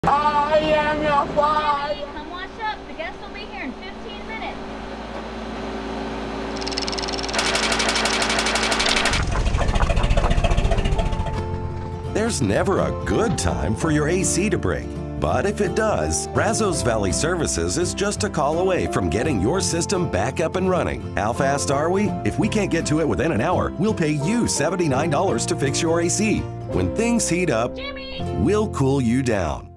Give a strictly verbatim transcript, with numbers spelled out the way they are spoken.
I am your father. Jimmy, come wash up. The guests will be here in fifteen minutes. There's never a good time for your A C to break. But if it does, Brazos Valley Services is just a call away from getting your system back up and running. How fast are we? If we can't get to it within an hour, we'll pay you seventy-nine dollars to fix your A C. When things heat up, Jimmy! we'll cool you down.